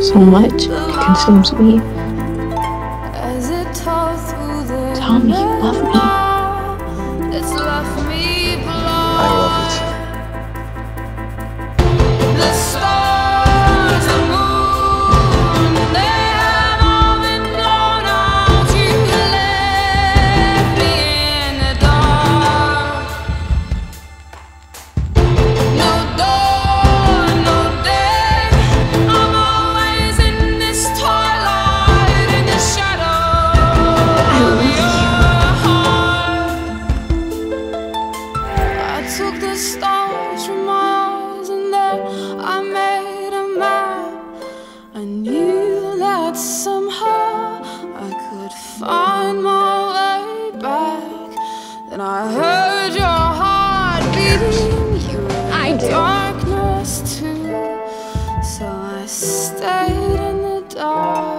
so much it consumes me. Tell me you love me. I love it. Took the stars from my eyes and then I made a map. I knew that somehow I could find my way back. Then I heard your heart beating, you were in darkness too. So I stayed in the dark.